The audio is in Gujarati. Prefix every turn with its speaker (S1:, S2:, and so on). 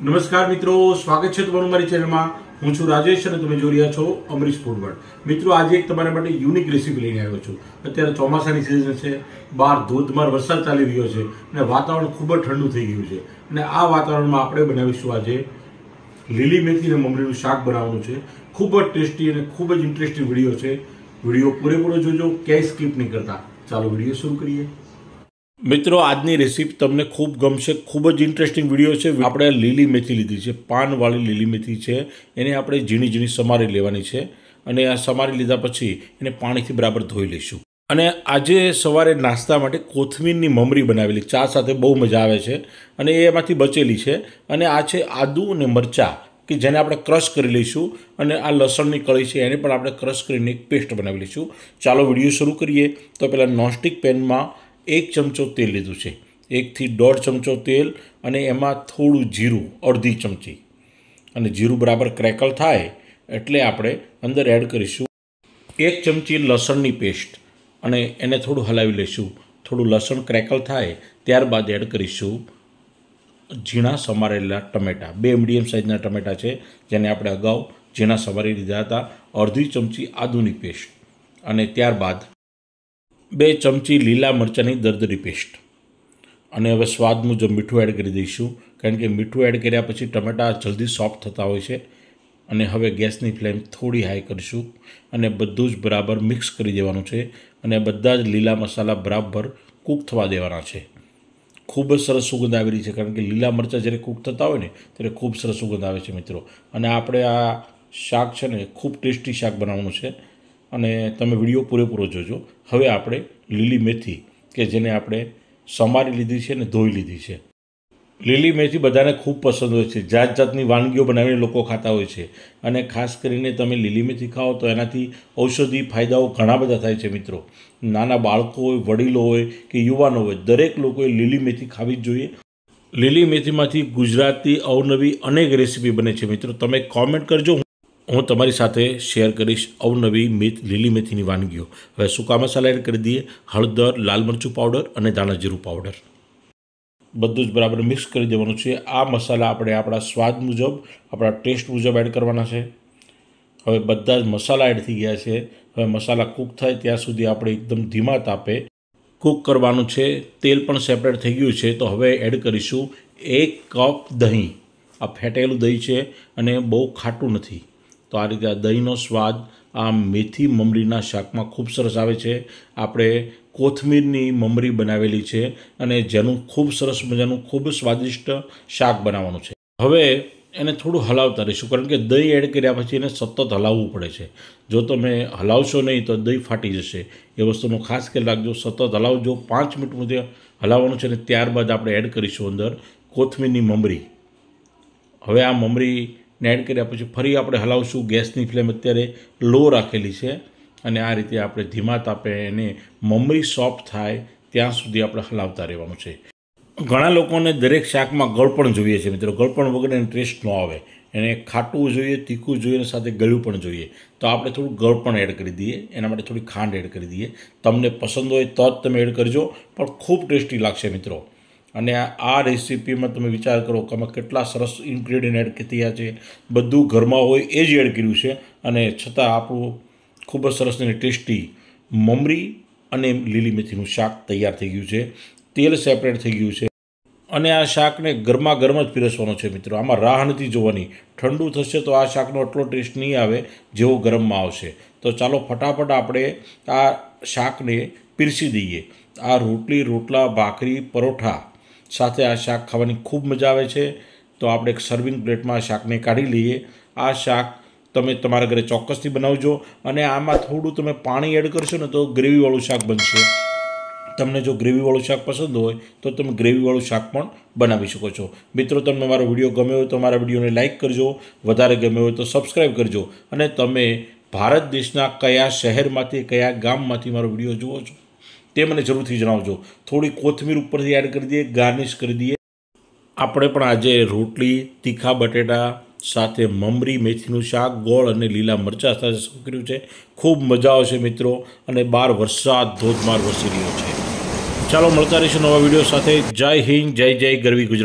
S1: નમસ્કાર મિત્રો, સ્વાગત છે તમારું મારી ચેનલમાં। હું છું રાજેશ અને તમે જોઈ રહ્યા છો અમરીશ ફૂડ વર્લ્ડ। મિત્રો, આજે એક તમારા માટે યુનિક રેસીપી લઈને આવ્યો છું। અત્યારે ચોમાસાની સિઝન છે, બહાર ધોધમાર વરસાદ ચાલી રહ્યો છે અને વાતાવરણ ખૂબ જ ઠંડુ થઈ ગયું છે અને આ વાતાવરણમાં આપણે બનાવીશું આજે લીલી મેથી અને મમરીનું શાક બનાવવાનું છે। ખૂબ જ ટેસ્ટી અને ખૂબ જ ઇન્ટરેસ્ટિંગ વિડીયો છે। વિડીયો પૂરેપૂરો જોજો, ક્યાંય સ્કીપ નહીં કરતા। ચાલો વિડીયો શરૂ કરીએ। મિત્રો, આજની રેસીપી તમને ખૂબ ગમશે। ખૂબ જ ઇન્ટરેસ્ટિંગ વિડીયો છે। આપણે લીલી મેથી લીધી છે, પાનવાળી લીલી મેથી છે, એને આપણે ઝીણી ઝીણી સમારી લેવાની છે અને આ સમારી લીધા પછી એને પાણીથી બરાબર ધોઈ લઈશું। અને આજે સવારે નાસ્તા માટે કોથમીરની મમરી બનાવેલી, ચા સાથે બહુ મજા આવે છે અને એમાંથી બચેલી છે। અને આ છે આદુ અને મરચાં કે જેને આપણે ક્રશ કરી લઈશું અને આ લસણની કળી છે એને પણ આપણે ક્રશ કરીને એક પેસ્ટ બનાવી લઈશું। ચાલો વિડીયો શરૂ કરીએ। તો પહેલાં નોનસ્ટિક પેનમાં 1 ચમચો તેલ લીધું છે, 1 થી 1.5 ચમચો તેલ અને એમાં થોડું જીરું, અડધી ચમચી, અને જીરું બરાબર ક્રેકલ થાય એટલે આપણે અંદર એડ કરીશું 1 ચમચી લસણની પેસ્ટ અને એને થોડું હલાવી લઈશું। થોડું લસણ ક્રેકલ થાય ત્યારબાદ એડ કરીશું ઝીણા સમારેલા ટમેટાં, 2 મીડિયમ સાઇઝના ટમેટાં છે જેને આપણે અગાઉ ઝીણા સમારી લીધા હતા, અડધી ચમચી આદુની પેસ્ટ અને ત્યારબાદ 2 ચમચી લીલા મરચાંની દરદરી પેસ્ટ અને હવે સ્વાદ મુજબ મીઠું એડ કરી દઈશું, કારણ કે મીઠું એડ કર્યા પછી ટમેટાં જલ્દી સોફ્ટ થતા હોય છે। અને હવે ગેસની ફ્લેમ થોડી હાઈ કરીશું અને બધું જ બરાબર મિક્સ કરી દેવાનું છે અને બધા જ લીલા મસાલા બરાબર કૂક થવા દેવાના છે। ખૂબ જ સરસ સુગંધ આવી રહી છે, કારણ કે લીલા મરચાં જ્યારે કૂક થતા હોય ને ત્યારે ખૂબ સરસ સુગંધ આવે છે મિત્રો। અને આપણે આ શાક છે ને ખૂબ ટેસ્ટી શાક બનાવવાનું છે અને તમે વિડીયો પૂરેપૂરો જોજો। હવે આપણે લીલી મેથી કે જેને આપણે સમારી લીધી છે ને ધોઈ લીધી છે। લીલી મેથી બધાને ખૂબ પસંદ હોય છે, જાત જાતની વાનગીઓ બનાવીને લોકો ખાતા હોય છે અને ખાસ કરીને તમે લીલી મેથી ખાઓ તો એનાથી ઔષધિ ફાયદાઓ ઘણા બધા થાય છે મિત્રો। નાના બાળકો હોય, વડીલો હોય કે યુવાનો હોય, દરેક લોકોએ લીલી મેથી ખાવી જ જોઈએ। લીલી મેથીમાંથી ગુજરાતી અવનવી અનેક રેસીપી બને છે મિત્રો। તમે કોમેન્ટ કરજો, હું તમારી સાથે શેર કરીશ અવનવી લીલી મેથીની વાનગીઓ। હવે સૂકા મસાલા એડ કરી દઈએ, હળદર, લાલ મરચું પાવડર અને ધાણા જીરું પાવડર, બધું જ બરાબર મિક્સ કરી દેવાનું છે। આ મસાલા આપણે આપણા સ્વાદ મુજબ, આપણા ટેસ્ટ મુજબ એડ કરવાના છે। હવે બધા જ મસાલા એડ થઈ ગયા છે। હવે મસાલા કૂક થાય ત્યાં સુધી આપણે એકદમ ધીમા તાપે કૂક કરવાનું છે। તેલ પણ સેપરેટ થઈ ગયું છે, તો હવે એડ કરીશું 1 કપ દહીં। આ ફેટેલું દહીં છે અને બહુ ખાટું નથી, તો આ રીતે આ દહીંનો સ્વાદ આ મેથી મમરીના શાકમાં ખૂબ સરસ આવે છે। આપણે કોથમીરની મમરી બનાવેલી છે અને જેનું ખૂબ સરસ મજાનું ખૂબ સ્વાદિષ્ટ શાક બનાવવાનું છે। હવે એને થોડું હલાવતા રહીશું, કારણ કે દહીં એડ કર્યા પછી એને સતત હલાવવું પડે છે। જો તમે હલાવશો નહીં તો દહીં ફાટી જશે, એ વસ્તુનો ખાસ ખ્યાલ રાખજો। સતત હલાવજો, 5 મિનિટ સુધી હલાવવાનું છે અને ત્યારબાદ આપણે એડ કરીશું અંદર કોથમીરની મમરી। હવે આ મમરીને એડ કર્યા પછી ફરી આપણે હલાવશું। ગેસની ફ્લેમ અત્યારે લો રાખેલી છે અને આ રીતે આપણે ધીમા તાપે એને મમરી સોફ્ટ થાય ત્યાં સુધી આપણે હલાવતા રહેવાનું છે। ઘણા લોકોને દરેક શાકમાં ગળપણ જોઈએ છે મિત્રો, ગળપણ વગર એને ટેસ્ટ ન આવે, એને ખાટું જોઈએ, તીખું જોઈએ અને સાથે ગળ્યું પણ જોઈએ, તો આપણે થોડું ગળપણ એડ કરી દઈએ, એના માટે થોડી ખાંડ એડ કરી દઈએ। તમને પસંદ હોય તો જ તમે એડ કરજો, પણ ખૂબ ટેસ્ટી લાગશે મિત્રો। અને આ રેસીપીમાં તમે વિચાર કરો કે આમાં કેટલા સરસ ઇન્ગ્રેડિયન્ટ એડ થયા છે, બધું ઘરમાં હોય એ જ એડ કર્યું છે અને છતાં આપણું ખૂબ જ સરસ અને ટેસ્ટી મમરી અને લીલી મેથીનું શાક તૈયાર થઈ ગયું છે। તેલ સેપરેટ થઈ ગયું છે અને આ શાકને ગરમા ગરમ જ પીરસવાનો છે મિત્રો। આમાં રાહ નથી જોવાની, ઠંડુ થશે તો આ શાકનો એટલો ટેસ્ટ નહીં આવે જેવો ગરમમાં આવશે। તો ચાલો ફટાફટ આપણે આ શાકને પીરસી દઈએ। આ રોટલી, રોટલા, ભાખરી, પરોઠા સાથે આ શાક ખાવાની ખૂબ મજા આવે છે। તો આપણે એક સર્વિંગ પ્લેટમાં આ શાકને કાઢી લઈએ। આ શાક તમે તમારા ઘરે ચોક્કસથી બનાવજો અને આમાં થોડું તમે પાણી એડ કરશો ને તો ગ્રેવીવાળું શાક બનશે। તમને જો ગ્રેવીવાળું શાક પસંદ હોય તો તમે ગ્રેવીવાળું શાક પણ બનાવી શકો છો। મિત્રો, તમને મારો વિડીયો ગમ્યો હોય તો મારા વિડીયોને લાઇક કરજો, વધારે ગમ્યો હોય તો સબસ્ક્રાઈબ કરજો અને તમે ભારત દેશના કયા શહેરમાંથી, કયા ગામમાંથી મારો વિડીયો જુઓ છો તે મને જરૂરથી જણાવજો। થોડી કોથમીર ઉપરથી એડ કરી દઈએ, ગાર્નિશ કરી દઈએ। આપણે પણ આજે રોટલી, તીખા બટેટા સાથે મમરી મેથીનું શાક, ગોળ અને લીલા મરચાં સાથે સર્વ કર્યું છે। ખૂબ મજા આવશે મિત્રો અને બહાર વરસાદ ધોધમાર વરસી રહ્યો છે। ચાલો મળતા રહીશું નવા વિડીયો સાથે। જય હિન્દ, જય જય ગરવી ગુજરાત।